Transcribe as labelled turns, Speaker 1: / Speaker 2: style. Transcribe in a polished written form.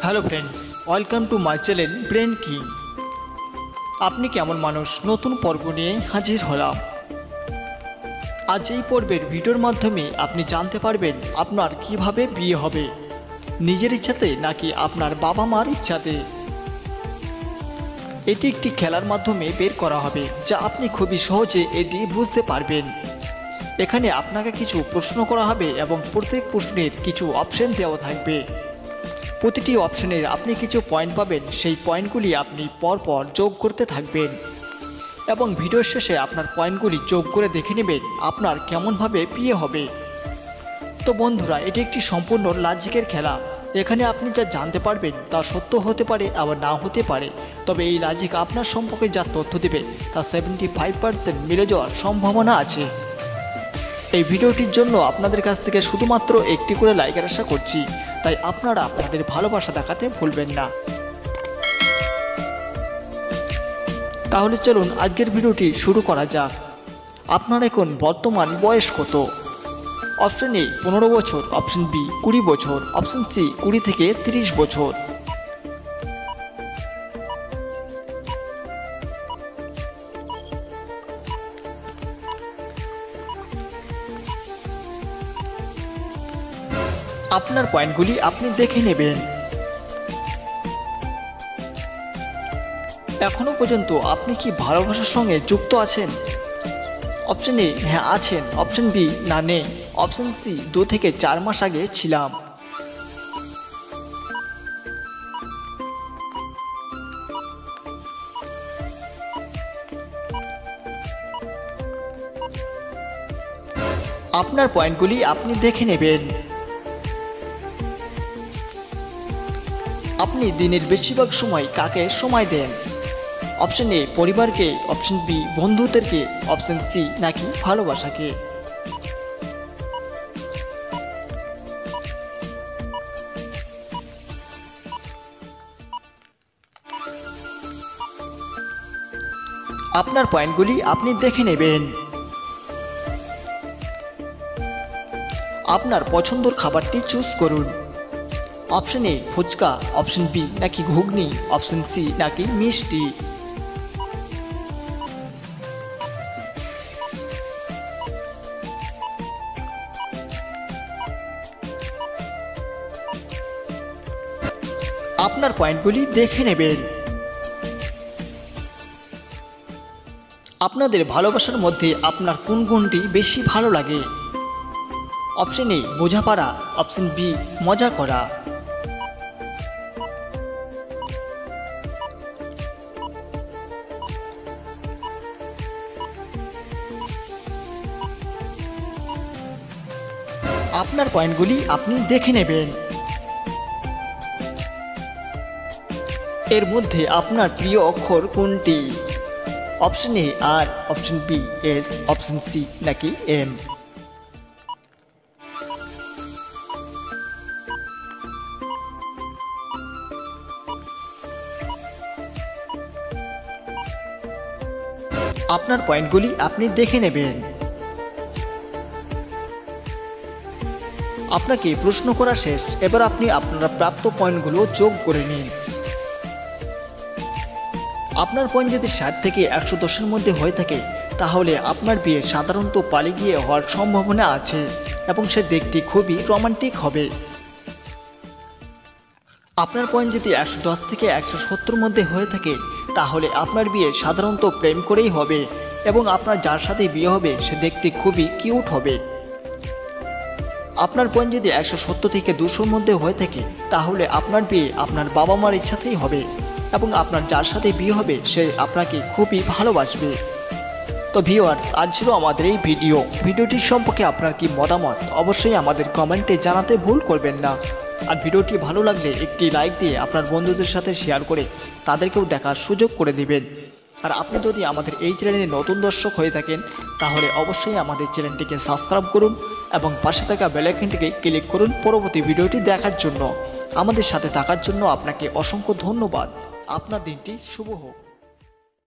Speaker 1: Hello friends, welcome to my channel brain king. আপনি কেমন মানুষ নতুন পর্ব নিয়ে হাজির হলাম। আজ এই পর্বের ভিডিওর মাধ্যমে আপনি জানতে পারবেন আপনার কিভাবে বিয়ে হবে, নিজের ইচ্ছাতে নাকি আপনার বাবা মার ইচ্ছাতে। এটি একটি খেলার মাধ্যমে বের করা হবে, যা আপনি খুবই সহজে এটি বুঝতে পারবেন। এখানে আপনাকে কিছু প্রশ্ন করা হবে এবং প্রত্যেক প্রশ্নের কিছু অপশন দেওয়া থাকবে। প্রতিটি অপশনের আপনি কিছু পয়েন্ট পাবেন, সেই পয়েন্টগুলি আপনি পরপর যোগ করতে থাকবেন এবং ভিডিওর শেষে আপনার পয়েন্টগুলি যোগ করে দেখে নেবেন আপনার কেমনভাবে বিয়ে হবে। তো বন্ধুরা, এটি একটি সম্পূর্ণ লজিকের খেলা। এখানে আপনি যা জানতে পারবেন তা সত্য হতে পারে আবার না হতে পারে, তবে এই লজিক আপনার সম্পর্কে যা তথ্য দেবে তা 75% মিলে যাওয়ার সম্ভাবনা আছে। এই ভিডিওটির জন্য আপনাদের কাছ থেকে শুধুমাত্র একটি করে লাইকের আশা করছি, তাই আপনারা আপনাদের ভালোবাসা দেখাতে ভুলবেন না। তাহলে চলুন আজকের ভিডিওটি শুরু করা যাক। আপনার এখন বর্তমান বয়স কত? অপশন এ 15 বছর, অপশন বি 20 বছর, অপশন সি 20 থেকে 30 বছর। আপনার পয়েন্টগুলি আপনি দেখে নেবেন। এখনো পর্যন্ত আপনি কি ভালোবাসার সঙ্গে যুক্ত আছেন? অপশন এ হ্যাঁ আছেন, অপশন বি না নেই, অপশন সি 2 থেকে 4 মাস আগে ছিলাম। আপনার পয়েন্টগুলি আপনি দেখে নেবেন। আপনি দিনের বেশিরভাগ সময় কাকে সময় দেন? অপশন এ পরিবারকে, অপশন বি বন্ধুদেরকে, অপশন সি নাকি ভালোবাসাকে। আপনার পয়েন্টগুলি আপনি দেখে নেবেন। আপনার পছন্দের খাবারটি চুজ করুন। অপশন এ ফুচকা, অপশন বি নাকি ঘুগনি, অপশন সি নাকি মিষ্টি। আপনার পয়েন্টগুলি দেখে নেবেন। আপনাদের ভালোবাসার মধ্যে আপনার কোন গুণটি বেশি ভালো লাগে? অপশন এ বোঝাপড়া, অপশন বি মজা করা। আপনার পয়েন্টগুলি আপনি দেখে নেবেন। এর মধ্যে আপনার প্রিয় অক্ষর কোনটি? Option A R, option B S, option C নাকি এম। আপনার পয়েন্টগুলি আপনি দেখে নেবেন। আপনাকে প্রশ্ন করা শেষ, এবার আপনি আপনার প্রাপ্ত পয়েন্টগুলো যোগ করে নিন। আপনার পয়েন্ট যদি 60 থেকে 110-এর মধ্যে হয়ে থাকে, তাহলে আপনার বিয়ে সাধারণত পালিয়ে গিয়ে হওয়ার সম্ভাবনা আছে এবং সে দেখতে খুবই রোমান্টিক হবে। আপনার পয়েন্ট যদি 110 থেকে 170-এর মধ্যে হয়ে থাকে, তাহলে আপনার বিয়ে সাধারণত প্রেম করেই হবে এবং আপনার যার সাথে বিয়ে হবে সে দেখতে খুবই কিউট হবে। আপনার পয়েন্ট যদি 170 থেকে 200-এর মধ্যে হয়ে থাকে, তাহলে আপনার বিয়ে আপনার বাবা মার ইচ্ছাতেই হবে এবং আপনার যার সাথে বিয়ে হবে সে আপনাকে খুবই ভালোবাসবে। তো ভিউয়ার্স, আজ ছিল আমাদের এই ভিডিওটি সম্পর্কে আপনার কি মতামত অবশ্যই আমাদের কমেন্টে জানাতে ভুল করবেন না। আর ভিডিওটি ভালো লাগলে একটি লাইক দিয়ে আপনার বন্ধুদের সাথে শেয়ার করে তাদেরকেও দেখার সুযোগ করে দিবেন। আর আপনি যদি আমাদের এই চ্যানেলে নতুন দর্শক হয়ে থাকেন, তাহলে অবশ্যই আমাদের চ্যানেলটিকে সাবস্ক্রাইব করুন এবং পাশে থাকা বেল আইকনটিকে ক্লিক করুন পরবর্তী ভিডিওটি দেখার জন্য। আমাদের সাথে থাকার জন্য আপনাকে অসংখ্য ধন্যবাদ। আপনার দিনটি শুভ হোক।